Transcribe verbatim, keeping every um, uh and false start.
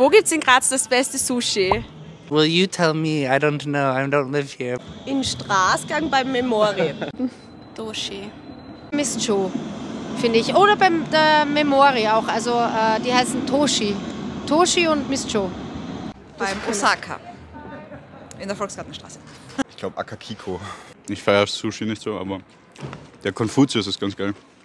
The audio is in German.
Wo gibt's in Graz das beste Sushi? Will you tell me? I don't know. I don't live here. In Straßgang beim Memori. Toshi. Miss Joe, finde ich. Oder beim der Memori auch. Also äh, die heißen Toshi. Toshi und Miss Joe. Beim Osaka. In der Volksgartenstraße. Ich glaube Akakiko. Ich feiere Sushi nicht so, aber der Konfuzius ist ganz geil.